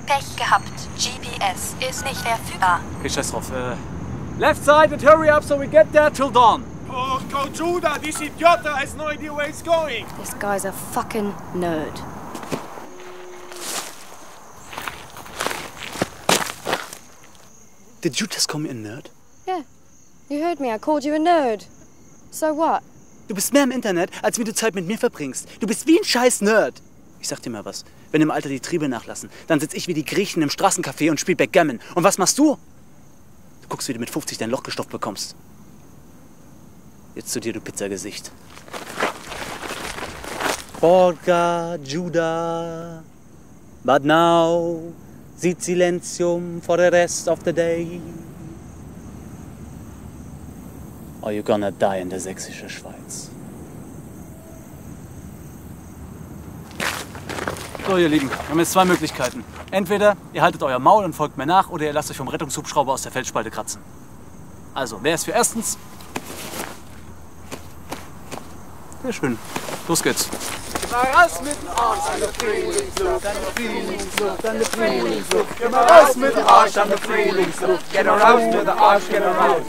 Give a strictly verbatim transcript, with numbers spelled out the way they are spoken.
Pech gehabt. G P S ist nicht verfügbar. Okay, scheiß drauf. Äh, left side and hurry up so we get there till dawn. Oh, go Judah, this idiot has no idea where he's going. This guy's a fucking nerd. Did you just call me a nerd? Yeah. You heard me. I called you a nerd. So what? Du bist mehr im Internet, als wie du Zeit mit mir verbringst. Du bist wie ein scheiß Nerd. Ich sag dir mal was. Wenn im Alter die Triebe nachlassen, dann sitz ich wie die Griechen im Straßencafé und spiel Backgammon. Und was machst du? Du guckst, wie du mit fünfzig dein Loch gestopft bekommst. Jetzt zu dir, du Pizzagesicht. Porca Judah, but now sit silentium for the rest of the day. Or you gonna die in der sächsischen Schweiz. So, ihr Lieben, wir haben jetzt zwei Möglichkeiten. Entweder ihr haltet euer Maul und folgt mir nach, oder ihr lasst euch vom Rettungshubschrauber aus der Felsspalte kratzen. Also, wer ist für erstens? Sehr schön. Los geht's. Geh mal raus mit dem Arsch an der Frühlingsluft, an der Frühlingsluft, an der Frühlingsluft. Geh mal raus mit dem Arsch an der Frühlingsluft. Get her raus mit dem Arsch, get her raus.